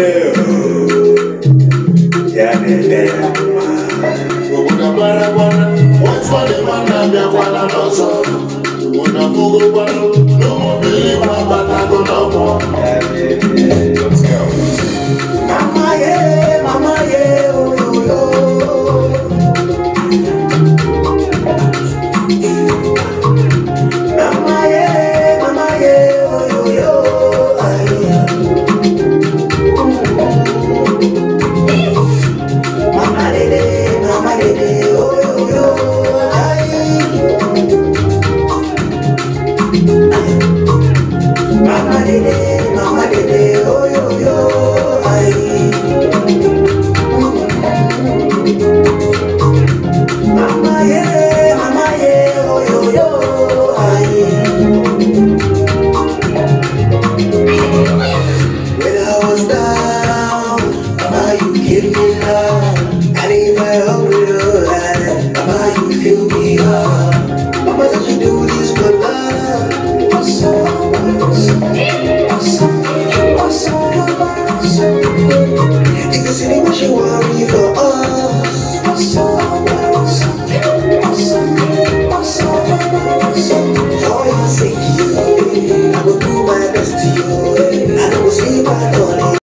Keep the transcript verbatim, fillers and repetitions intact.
Yeah, yeah, what's what the man that be one and also? When I go one, no more believe but I go no more. Let's go. Mama yeah, mama yeah, oh yo yo. Mama yeah, mama yeah, oh yo yo. Mama dede, mama dede, oh yo yo. Mama dede, mama dede, oh yo yo. Mama yeah, mama yeah, oh yo yo. When I was down, mama you give me love. And if I hungry, oh, mama you fill me up. Mama said you do this for love. Awesome, awesome, awesome, awesome. If you see me, what you worry for us.